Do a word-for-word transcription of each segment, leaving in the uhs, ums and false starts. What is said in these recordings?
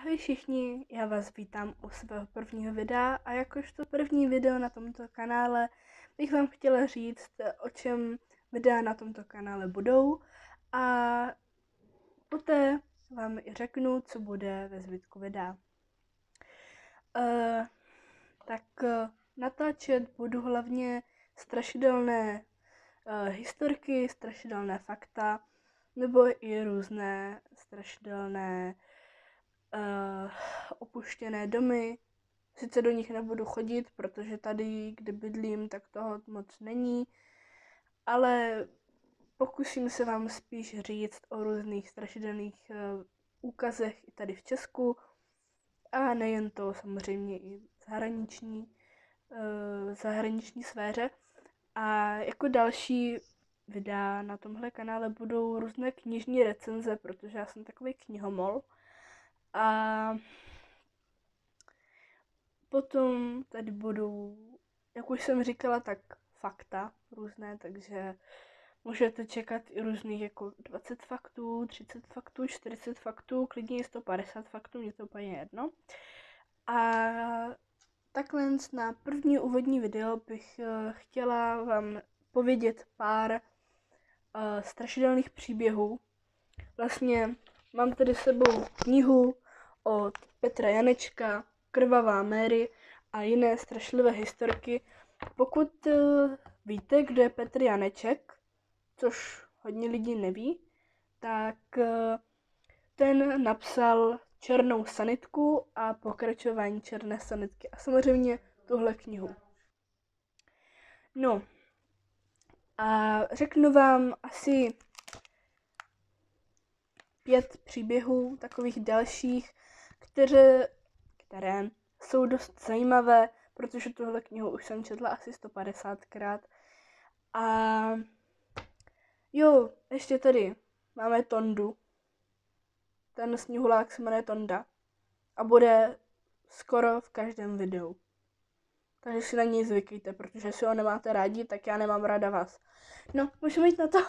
Ahoj všichni, já vás vítám u svého prvního videa a jakožto první video na tomto kanále bych vám chtěla říct, o čem videa na tomto kanále budou a poté vám i řeknu, co bude ve zbytku videa. Uh, tak uh, natáčet budu hlavně strašidelné uh, historky, strašidelné fakta nebo i různé strašidelné Uh, opuštěné domy. Sice do nich nebudu chodit, protože tady, kde bydlím, tak toho moc není, ale pokusím se vám spíš říct o různých strašidelných uh, úkazech i tady v Česku a nejen to, samozřejmě i v zahraniční, uh, zahraniční sféře. A jako další videa na tomhle kanále budou různé knižní recenze, protože já jsem takový knihomol. A potom tady budou, jak už jsem říkala, tak fakta různé, takže můžete čekat i různých jako dvacet faktů, třicet faktů, čtyřicet faktů, klidně i sto padesát faktů, mě to úplně jedno. A takhle na první úvodní video bych chtěla vám povědět pár uh, strašidelných příběhů. Vlastně mám tady s sebou knihu od Petra Janečka, Krvavá Mary a jiné strašlivé historky. Pokud uh, víte, kdo je Petr Janeček, což hodně lidí neví, tak uh, ten napsal Černou sanitku a pokračování Černé sanitky a samozřejmě tuhle knihu. No a řeknu vám asi pět příběhů, takových dalších, které, které jsou dost zajímavé, protože tuhle knihu už jsem četla asi sto padesátkrát. A jo, ještě tady máme Tondu. Ten sněhulák se jmenuje Tonda a bude skoro v každém videu. Takže si na něj zvykejte, protože si ho nemáte rádi, tak já nemám ráda vás. No, můžeme jít na to.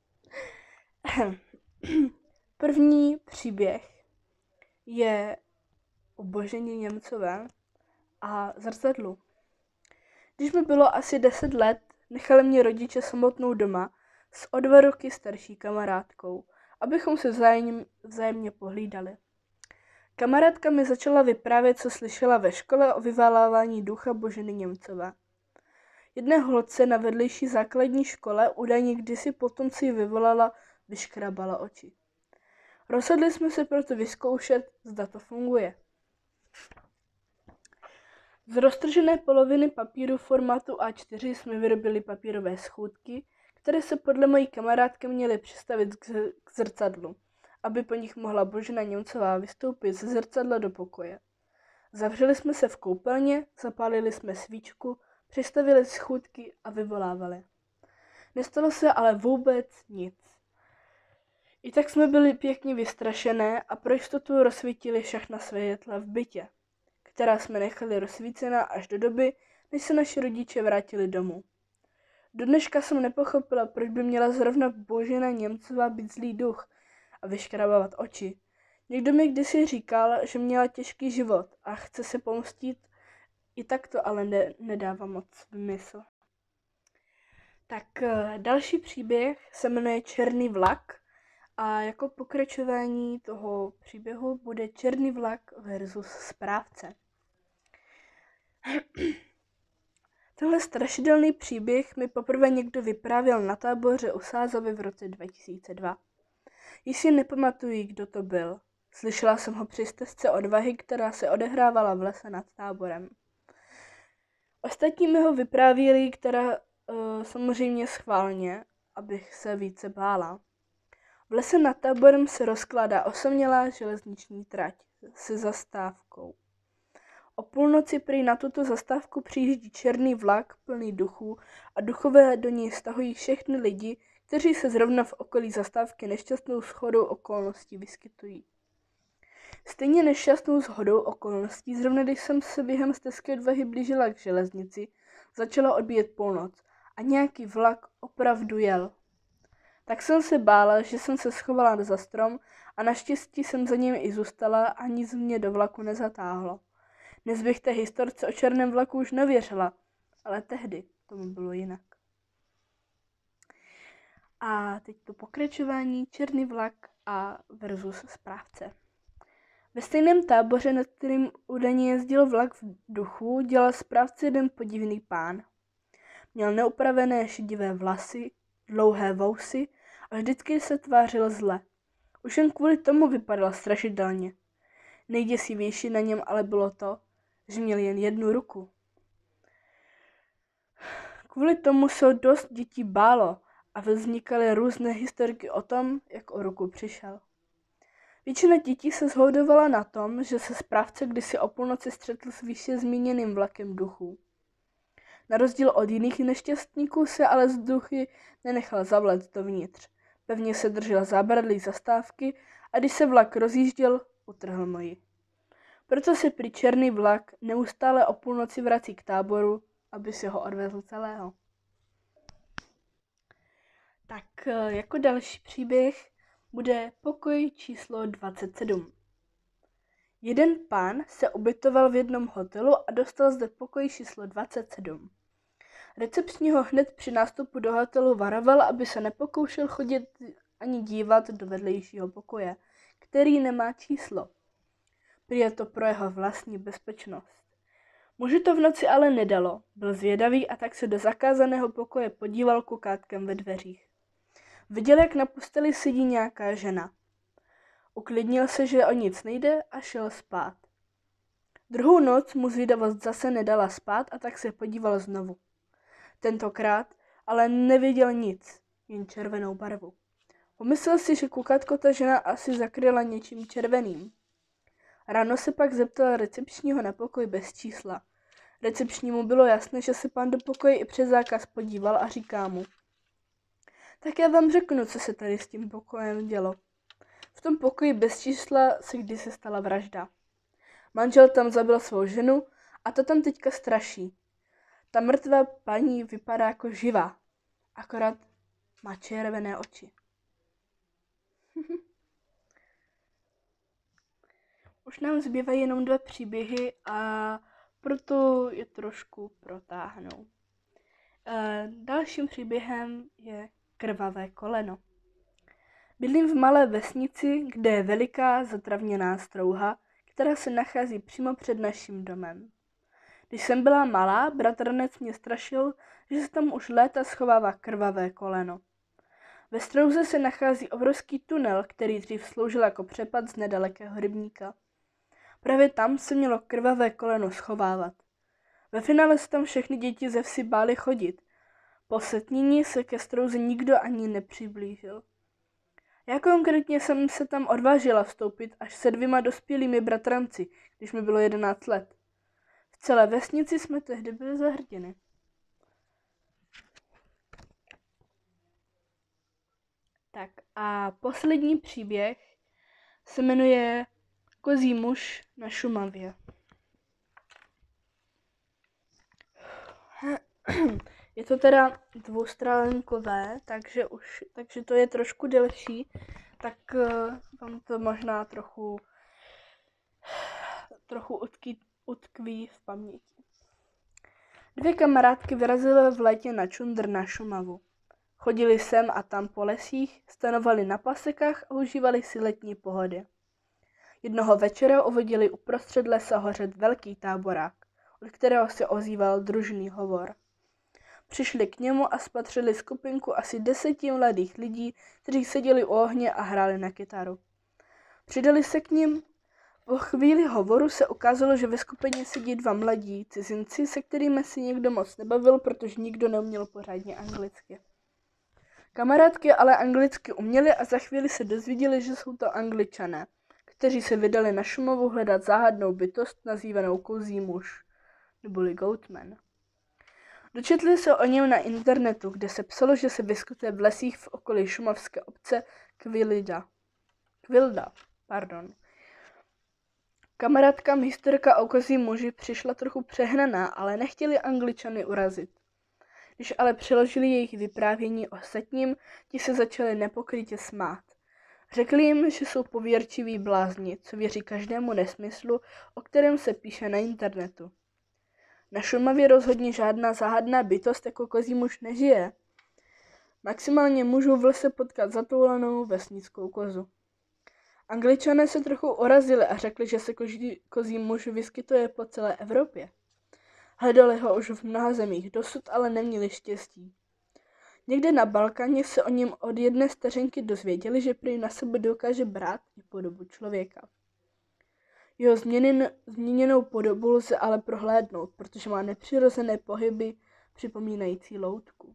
První příběh je o Boženě Němcové a zrcadlu. Když mi bylo asi deset let, nechali mě rodiče samotnou doma s o dva roky starší kamarádkou, abychom se vzájemně, vzájemně pohlídali. Kamarádka mi začala vyprávět, co slyšela ve škole o vyvolávání ducha Boženy Němcové. Jedné holce na vedlejší základní škole údajně kdysi potom, co ji vyvolala, vyškrabala oči. Rozhodli jsme se proto vyzkoušet, zda to funguje. Z roztržené poloviny papíru formátu á čtyři jsme vyrobili papírové schůdky, které se podle mojí kamarádky měly přistavit k zrcadlu, aby po nich mohla Božena Němcová vystoupit ze zrcadla do pokoje. Zavřeli jsme se v koupelně, zapálili jsme svíčku, přistavili schůdky a vyvolávali. Nestalo se ale vůbec nic. I tak jsme byli pěkně vystrašené a pro jistotu rozsvítili všechna světla v bytě, která jsme nechali rozsvícená až do doby, než se naši rodiče vrátili domů. Do dneška jsem nepochopila, proč by měla zrovna Božena Němcová být zlý duch a vyškrabávat oči. Někdo mi kdysi říkal, že měla těžký život a chce se pomstit, i tak to ale ne- nedává moc smysl. Tak další příběh se jmenuje Černý vlak. A jako pokračování toho příběhu bude Černý vlak versus Správce. Tenhle strašidelný příběh mi poprvé někdo vyprávěl na táboře u Sázavy v roce dva tisíce dva. Již si nepamatuji, kdo to byl. Slyšela jsem ho při stezce odvahy, která se odehrávala v lese nad táborem. Ostatní mi ho vyprávěli, která uh, samozřejmě schválně, abych se více bála. V lese nad táborem se rozkládá osamělá železniční trať se zastávkou. O půlnoci prý na tuto zastávku přijíždí černý vlak plný duchů a duchové do něj stahují všechny lidi, kteří se zrovna v okolí zastávky nešťastnou shodou okolností vyskytují. Stejně nešťastnou shodou okolností, zrovna když jsem se během stezky odvahy blížila k železnici, začala odbíjet půlnoc a nějaký vlak opravdu jel. Tak jsem se bála, že jsem se schovala za strom a naštěstí jsem za ním i zůstala a nic mě do vlaku nezatáhlo. Dnes bych té historce o černém vlaku už nevěřila, ale tehdy tomu bylo jinak. A teď to pokračování černý vlak a versus správce. Ve stejném táboře, nad kterým údajně jezdil vlak v duchu, dělal správce jeden podivný pán. Měl neupravené šedivé vlasy, dlouhé vousy a vždycky se tvářil zle. Už jen kvůli tomu vypadal strašidelně. Nejděsivější na něm ale bylo to, že měl jen jednu ruku. Kvůli tomu se ho dost dětí bálo a vznikaly různé historky o tom, jak o ruku přišel. Většina dětí se shodovala na tom, že se správce kdysi o půlnoci střetl s výše zmíněným vlakem duchů. Na rozdíl od jiných nešťastníků se ale z duchy nenechal zavléct dovnitř. Pevně se držel zábradlí zastávky a když se vlak rozjížděl, utrhl nohy. Proto se prý černý vlak neustále o půlnoci vrací k táboru, aby si ho odvezl celého. Tak jako další příběh bude pokoj číslo dvacet sedm. Jeden pán se ubytoval v jednom hotelu a dostal zde pokoj číslo dvacet sedm. Recepční ho hned při nástupu do hotelu varoval, aby se nepokoušel chodit ani dívat do vedlejšího pokoje, který nemá číslo. Prý je to pro jeho vlastní bezpečnost. Muži to v noci ale nedalo, byl zvědavý a tak se do zakázaného pokoje podíval kukátkem ve dveřích. Viděl, jak na posteli sedí nějaká žena. Uklidnil se, že o nic nejde a šel spát. Druhou noc mu zvědavost zase nedala spát a tak se podíval znovu. Tentokrát ale neviděl nic, jen červenou barvu. Pomyslel si, že kukátko ta žena asi zakryla něčím červeným. Ráno se pak zeptal recepčního na pokoj bez čísla. Recepčnímu bylo jasné, že se pán do pokoje i přes zákaz podíval a říká mu: tak já vám řeknu, co se tady s tím pokojem dělo. V tom pokoji bez čísla se kdysi stala vražda. Manžel tam zabil svou ženu a ta tam teďka straší. Ta mrtvá paní vypadá jako živá, akorát má červené oči. Už nám zbývají jenom dva příběhy a proto je trošku protáhnou. E, dalším příběhem je krvavé koleno. Bydlím v malé vesnici, kde je veliká zatravněná strouha, která se nachází přímo před naším domem. Když jsem byla malá, bratranec mě strašil, že se tam už léta schovává krvavé koleno. Ve strouze se nachází obrovský tunel, který dřív sloužil jako přepad z nedalekého rybníka. Právě tam se mělo krvavé koleno schovávat. Ve finále se tam všechny děti ze vsi bály chodit. Po setnění se ke strouze nikdo ani nepřiblížil. Já konkrétně jsem se tam odvážila vstoupit až se dvěma dospělými bratranci, když mi bylo jedenáct let. V celé vesnici jsme tehdy byli za hrdiny. Tak a poslední příběh se jmenuje Kozí muž na Šumavě. Je to teda dvoustránkové, takže, už, takže to je trošku delší, tak uh, vám to možná trochu, trochu utkví, utkví v paměti. Dvě kamarádky vyrazily v létě na čundr na Šumavu. Chodili sem a tam po lesích, stanovali na pasekách a užívali si letní pohody. Jednoho večera uviděli uprostřed lesa hořet velký táborák, od kterého se ozýval družný hovor. Přišli k němu a spatřili skupinku asi deseti mladých lidí, kteří seděli u ohně a hráli na kytaru. Přidali se k nim. Po chvíli hovoru se ukázalo, že ve skupině sedí dva mladí cizinci, se kterými si nikdo moc nebavil, protože nikdo neuměl pořádně anglicky. Kamarádky ale anglicky uměly a za chvíli se dozvěděli, že jsou to Angličané, kteří se vydali na Šumavu hledat záhadnou bytost nazývanou Kozí muž, neboli Goatman. Dočetli se o něm na internetu, kde se psalo, že se vyskytuje v lesích v okolí šumavské obce Kvilda. Kvilda, pardon. Kamarádkám historka o kozím muži přišla trochu přehnaná, ale nechtěli Angličany urazit. Když ale přeložili jejich vyprávění ostatním, ti se začali nepokrytě smát. Řekli jim, že jsou pověrčiví blázni, co věří každému nesmyslu, o kterém se píše na internetu. Na Šumavě rozhodně žádná záhadná bytost jako kozí muž nežije. Maximálně můžou v lese potkat zatoulanou vesnickou kozu. Angličané se trochu urazili a řekli, že se kozí, kozí muž vyskytuje po celé Evropě. Hledali ho už v mnoha zemích, dosud ale neměli štěstí. Někde na Balkáně se o něm od jedné stařenky dozvěděli, že prý na sebe dokáže brát i podobu člověka. Jeho změněn, změněnou podobu lze ale prohlédnout, protože má nepřirozené pohyby připomínající loutku.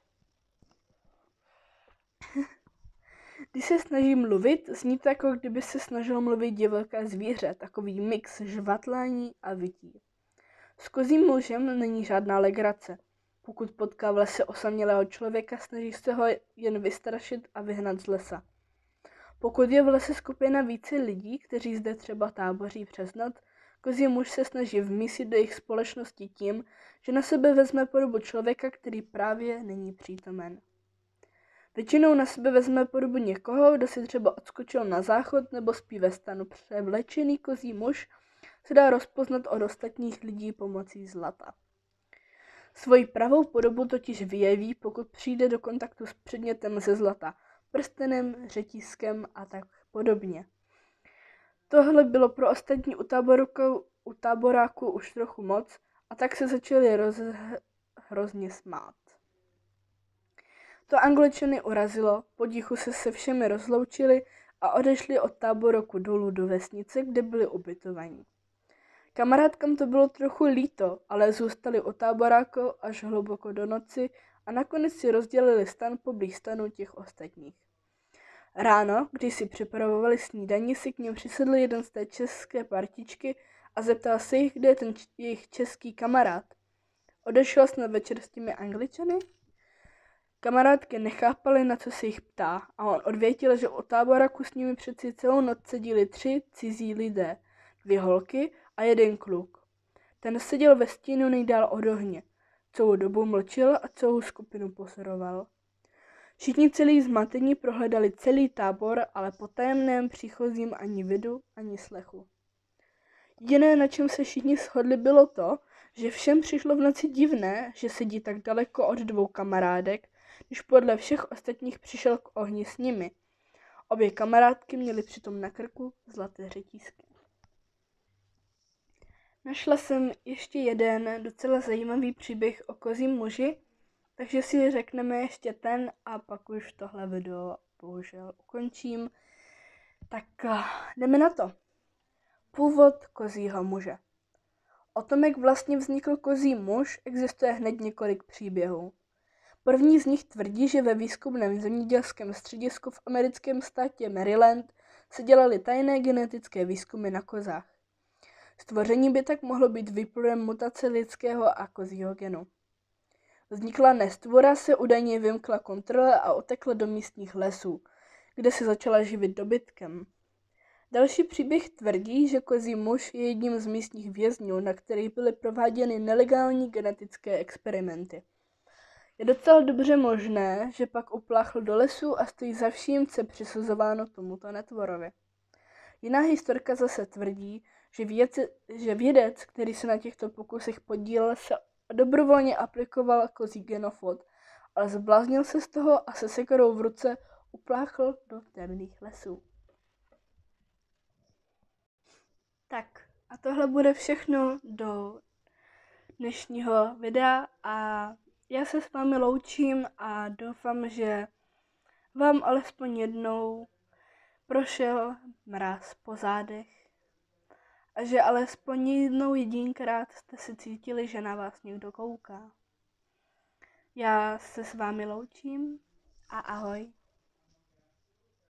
Když se snaží mluvit, zní to, jako kdyby se snažilo mluvit divoké zvíře, takový mix žvatlání a vytí. S kozím mužem není žádná legrace. Pokud potká v lese osamělého člověka, snaží se ho jen vystrašit a vyhnat z lesa. Pokud je v lese skupina více lidí, kteří zde třeba táboří přes noc, kozí muž se snaží vmísit do jejich společnosti tím, že na sebe vezme podobu člověka, který právě není přítomen. Většinou na sebe vezme podobu někoho, kdo si třeba odskočil na záchod nebo spí ve stanu. Převlečený kozí muž se dá rozpoznat od ostatních lidí pomocí zlata. Svoji pravou podobu totiž vyjeví, pokud přijde do kontaktu s předmětem ze zlata, prstenem, řetízkem a tak podobně. Tohle bylo pro ostatní u, u táboráku už trochu moc a tak se začali roz, hrozně smát. To Angličany urazilo, potichu se se všemi rozloučili a odešli od táboráku dolů do vesnice, kde byli ubytovaní. Kamarádkám to bylo trochu líto, ale zůstali u táboráku až hluboko do noci a nakonec si rozdělili stan poblíž stanu těch ostatních. Ráno, když si připravovali snídani, si k nim přisedl jeden z té české partičky a zeptal se jich, kde je ten č- jejich český kamarád. Odešel jsi na večer s těmi Angličany? Kamarádky nechápaly, na co se jich ptá, a on odvětil, že o táboráku s nimi přeci celou noc sedíli tři cizí lidé, dvě holky a jeden kluk. Ten seděl ve stínu nejdál od ohně. Celou dobu mlčel a celou skupinu pozoroval. Všichni celý zmatení prohledali celý tábor, ale po tajemném příchozím ani vidu, ani slechu. Jediné, na čem se všichni shodli, bylo to, že všem přišlo v noci divné, že sedí tak daleko od dvou kamarádek, když podle všech ostatních přišel k ohni s nimi. Obě kamarádky měly přitom na krku zlaté řetízky. Našla jsem ještě jeden docela zajímavý příběh o kozím muži, takže si řekneme ještě ten a pak už tohle video bohužel ukončím. Tak jdeme na to. Původ kozího muže. O tom, jak vlastně vznikl kozí muž, existuje hned několik příběhů. První z nich tvrdí, že ve výzkumném zemědělském středisku v americkém státě Maryland se dělaly tajné genetické výzkumy na kozách. Stvoření by tak mohlo být výplodem mutace lidského a kozího genu. Vznikla nestvora se údajně vymkla kontrole a utekla do místních lesů, kde se začala živit dobytkem. Další příběh tvrdí, že kozí muž je jedním z místních vězňů, na kterých byly prováděny nelegální genetické experimenty. Je docela dobře možné, že pak upláchl do lesu a stojí za vším, co je přisuzováno tomuto netvorovi. Jiná historka zase tvrdí, že, věc, že vědec, který se na těchto pokusech podílel, se dobrovolně aplikoval kozí genofot, ale zbláznil se z toho a se sekerou v ruce upláchl do temných lesů. Tak a tohle bude všechno do dnešního videa a já se s vámi loučím a doufám, že vám alespoň jednou prošel mráz po zádech a že alespoň jednou jedinkrát jste si cítili, že na vás někdo kouká. Já se s vámi loučím a ahoj.